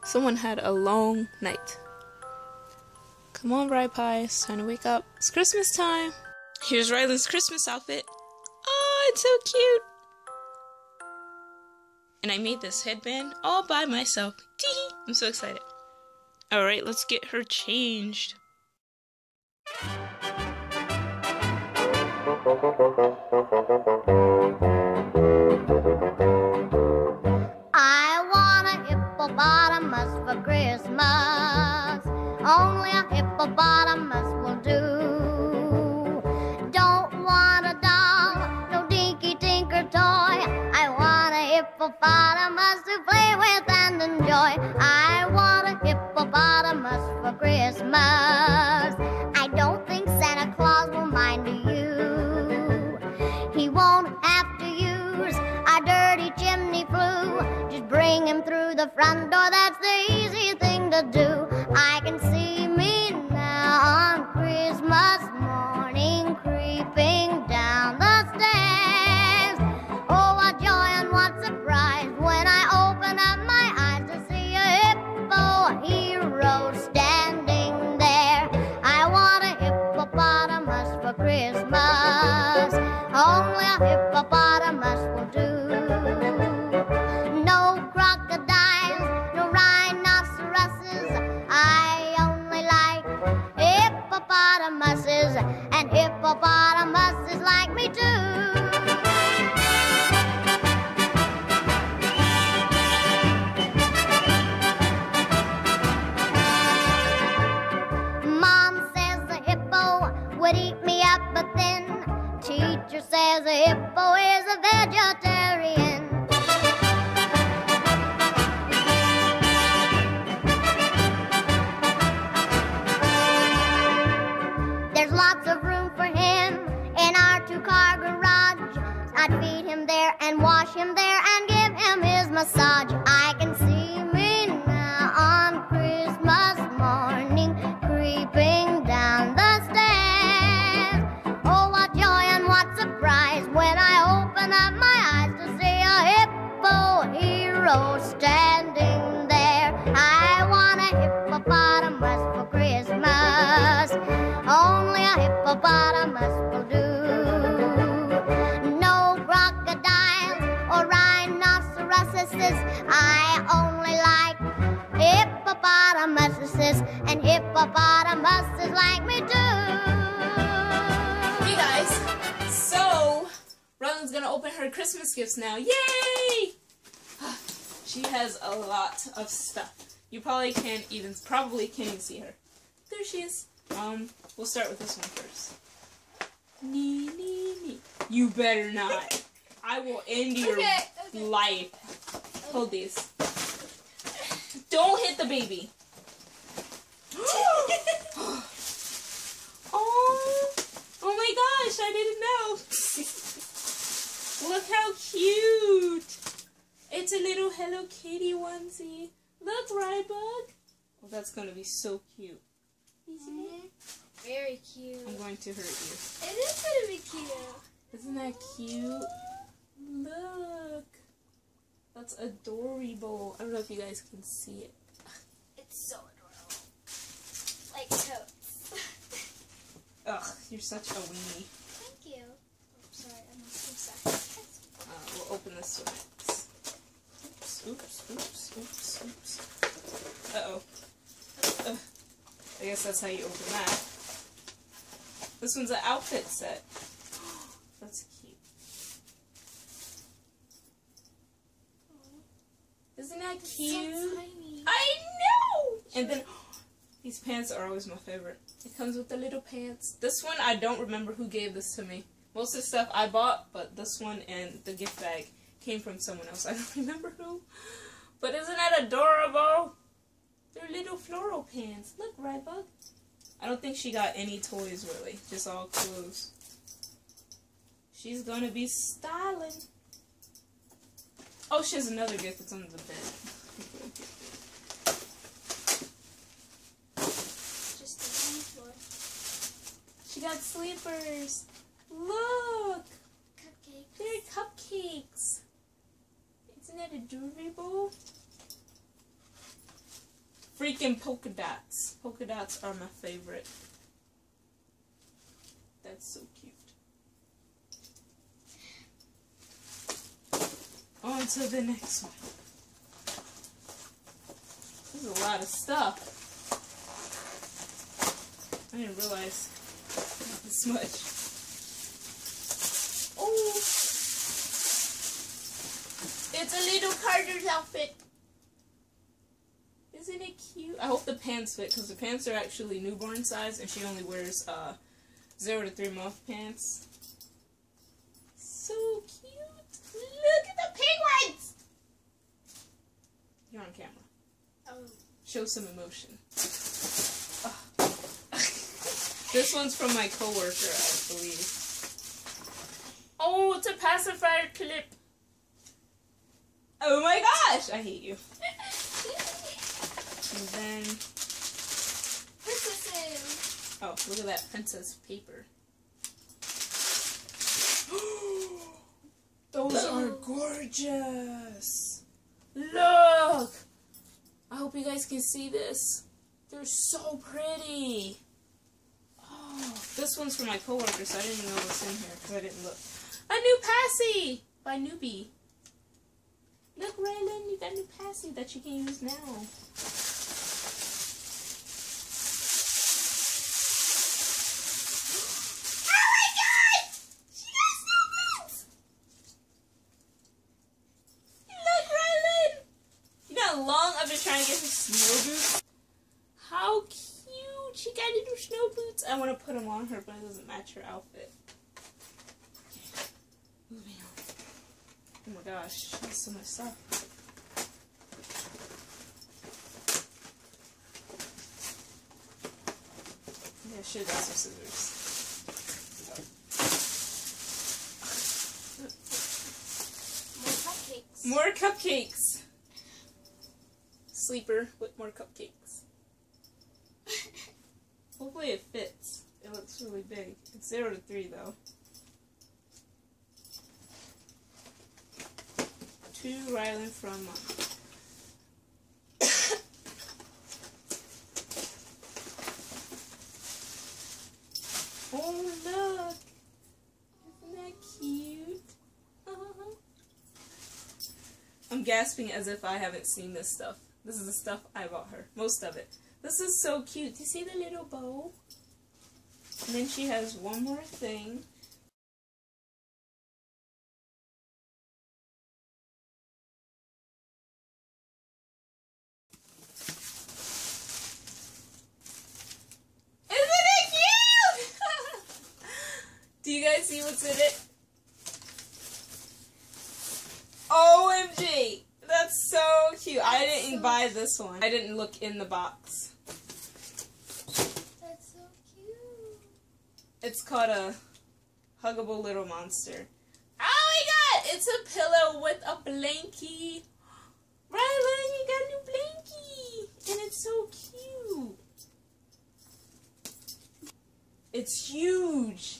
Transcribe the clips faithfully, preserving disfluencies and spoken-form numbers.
Someone had a long night. Come on, Rye Pie, it's time to wake up. It's Christmas time. Here's Rylin's Christmas outfit. Oh, it's so cute. And I made this headband all by myself. Tee-hee. I'm so excited. Alright, let's get her changed. I want a hippopotamus for Christmas. Only a hippopotamus will do. Don't want a doll, no dinky tinker toy. I want a hippopotamus to play with and enjoy. I want a hippopotamus for Christmas. I don't think Santa Claus will mind you. He won't have to use our dirty chimney flue. Just bring him through the front door, that's the easy thing to do. I can see me now on Christmas morning creeping down the stairs. Oh, what joy and what surprise when I open up my eyes to see a hippo hero standing there. I want a hippopotamus for Christmas. Only a hippopotamus will do. No crocodiles, no rhinoceroses. I only like hippopotamuses, and hippopotamuses like me too. Mom says the hippo would eat me up, but then teacher says a hippo is a vegetarian. There's lots of room for him in our two-car garage. I'd feed him there and wash him there and give him his massage. I can see me now on Christmas morning creeping down the stairs. Oh, what joy and what surprise when I open up my eyes to see a hippo hero standing there. I want a hippopotamus for Christmas. Only a hippopotamus will do. No crocodiles or rhinoceroses. I only like hippopotamuses, and hippopotamuses like me too. Hey guys, so Rylin's gonna open her Christmas gifts now. Yay! She has a lot of stuff. You probably can't even, probably can't even see her. There she is. Um, we'll start with this one first. Nee, nee, nee. You better not. I will end your Okay, okay. life. Hold these. Don't hit the baby. Oh, oh my gosh, I didn't know. Look how cute. It's a little Hello Kitty onesie. Look, Rybug. Oh, that's going to be so cute. Isn't it? Very cute. I'm going to hurt you. It is going to be cute. Isn't that cute? Look. That's adorable. I don't know if you guys can see it. It's so adorable. Like totes. Ugh, you're such a weenie. Thank you. Oh, sorry, I'm so sorry. Uh, we'll open this one next. Oops, oops, oops, oops, oops. Uh-oh. Uh, I guess that's how you open that. This one's an outfit set. That's cute. Isn't that cute? So tiny. I know! And then, these pants are always my favorite. It comes with the little pants. This one, I don't remember who gave this to me. Most of the stuff I bought, but this one and the gift bag came from someone else. I don't remember who. But isn't that adorable? They're little floral pants. Look, Rybug. I don't think she got any toys, really. Just all clothes. She's gonna be styling. Oh, she has another gift that's under the bed. Just the one floor. She got sleepers. Look! Cupcake. They're cupcakes. Isn't that adorable? freaking polka dots. Polka dots are my favorite. That's so cute. On to the next one. There's a lot of stuff. I didn't realize this much. Oh! It's a little Carter's outfit. Isn't it cute? I hope the pants fit, because the pants are actually newborn size, and she only wears uh, zero to three month pants. So cute. Look at the penguins! You're on camera. Oh. Show some emotion. Oh. This one's from my coworker, I believe. Oh, it's a pacifier clip. Oh my gosh! I hate you. And then... Princesses! Oh, look at that princess paper. Those are gorgeous! Look! I hope you guys can see this. They're so pretty. Oh, this one's for my coworker, so I didn't even know what's in here because I didn't look. A new passy by Newbie. Look, Rylin, you got a new passy that you can use now. Oh my god! She got snow boots! Look, Rylin! You know how long I've been trying to get her snow boots? How cute! She got new snow boots. I want to put them on her, but it doesn't match her outfit. Okay. Moving on. Oh my gosh, she has so much stuff. Yeah, I should have got some scissors. More cupcakes. More cupcakes! Sleeper with more cupcakes. Hopefully it fits. It looks really big. It's zero to three though. To Rylin from Mom. Oh look! Isn't that cute? Uh-huh. I'm gasping as if I haven't seen this stuff. This is the stuff I bought her. Most of it. This is so cute. Do you see the little bow? And then she has one more thing. Do you guys see what's in it? O M G! That's so cute. I didn't buy this one. I didn't look in the box. That's so cute. It's called a Huggable Little Monster. Oh my god! It's a pillow with a blankie. Rylin, you got a new blankie! And it's so cute. It's huge.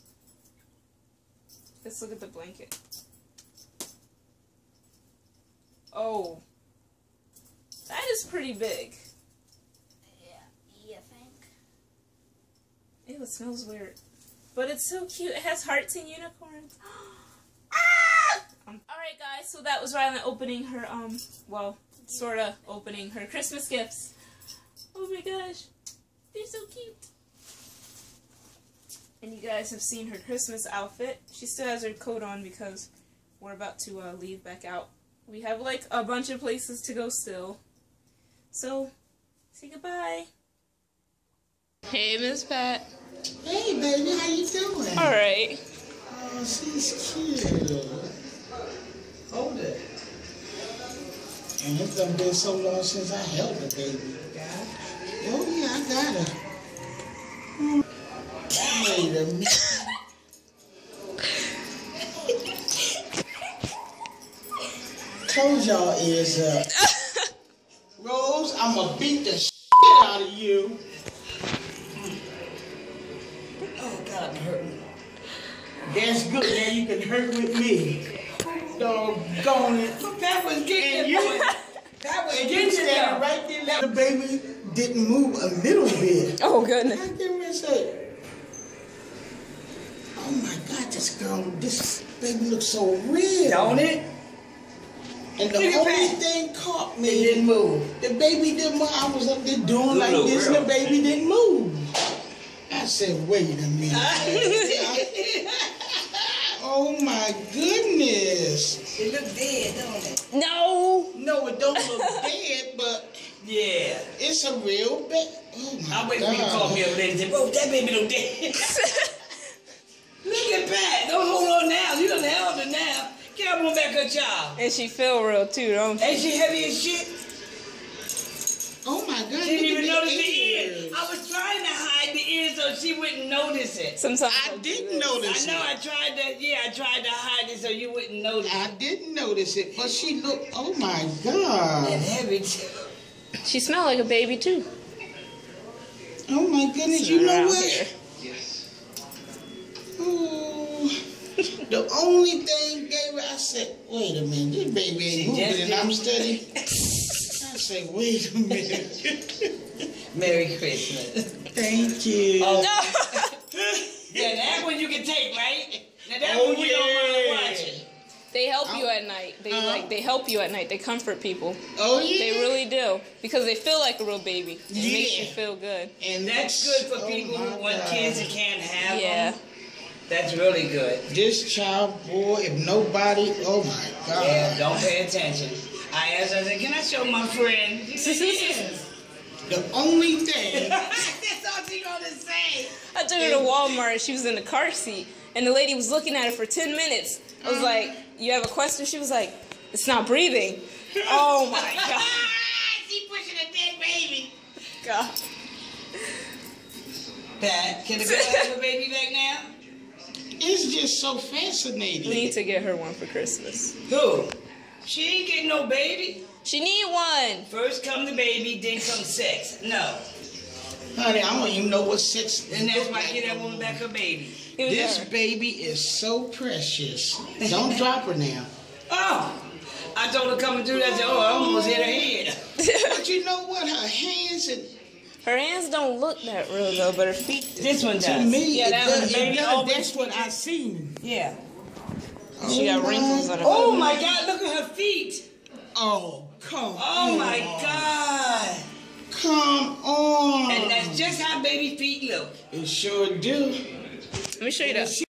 Let's look at the blanket. Oh. That is pretty big. Yeah, yeah, I think. Ew, it smells weird. But it's so cute. It has hearts and unicorns. Ah! Um, Alright guys, so that was Rylin opening her, um, well, sorta opening her Christmas gifts. Oh my gosh. They're so cute. And you guys have seen her Christmas outfit. She still has her coat on because we're about to uh, leave back out. We have like a bunch of places to go still. So, say goodbye. Hey, Miss Pat. Hey, baby, how you doing? All right. Oh, she's cute. Hold it. And it's done been so long since I held the baby. Oh, yeah, I got her. Wait a minute. Told y'all is uh Rose, I'ma beat the shit out of you. Oh God, I'm hurting. That's good, now you can hurt with me. Doggone it. That was getting you. That was And you standing right there. The baby didn't move a little bit. Oh, goodness. I can say, oh my God, this girl, this baby looks so real. Don't it? And the Look at only that. thing caught me, It didn't move. the baby didn't move. I was up there doing like Little this, girl. and the baby didn't move. I said, wait a minute. Oh my goodness. It look dead, don't it? No. No, it don't look dead, but Yeah. it's a real baby. Oh my I wait for you to call God. me up later and say, bro, that baby look dead. Look at Pat. Don't hold on now. You done held her now. Get up on back her child. And she feel real too, don't she? Ain't she heavy as shit? Oh my God. Didn't look even at notice the the ears. ears. I was trying to hide the ears so she wouldn't notice it. Sometimes I I'll do didn't this. notice I know it. I tried to, yeah, I tried to hide it so you wouldn't notice I it. didn't notice it, but she looked, oh my God. And heavy too. She smelled like a baby too. Oh my goodness, It's you not know around what? here. Oh, the only thing gave her, I said, wait a minute, this baby She ain't moving, just and I'm did. studying. I said, wait a minute. Merry Christmas. Thank you. Oh. Yeah, that one you can take, right? Now that Oh, one we don't mind yeah. watching. They help you at night. They Uh-huh. like they help you at night. They comfort people. Oh, yeah. They really do because they feel like a real baby. It makes you Yeah. feel good. And That's good for oh people my who want God. kids and can't have Yeah. them. That's really good. This child, boy, if nobody, oh my God. Yeah, don't pay attention. I asked her, I said, can I show my friend? She said, yes. The only thing, That's all she gonna say. I took her to Walmart. She was in the car seat, and the lady was looking at her for ten minutes. I was like, "You have a question?" She was like, "It's not breathing." Oh my God. She pushing a dead baby. God. Pat, can the girl have a baby back now? it's just so We fascinating. need to get her one for Christmas. Who? She ain't getting no baby. She need one. First come the baby, then come sex. No. Honey, I don't even know what sex And that's why I like get that no woman more. back her baby. Give it to This her. baby is so precious. Don't drop her now. Oh, I told her come and do that. I said, oh, I almost hit her head. But you know what? Her hands and Her hands don't look that real though, but her feet do. This one does. to me, Yeah, it that does, one, it baby. does. always- That's what I seen. Yeah. She got wrinkles on her. Oh my God, look at her feet. Oh, come Oh on. my God. Come on. And that's just how baby feet look. It sure do. Let me show you that.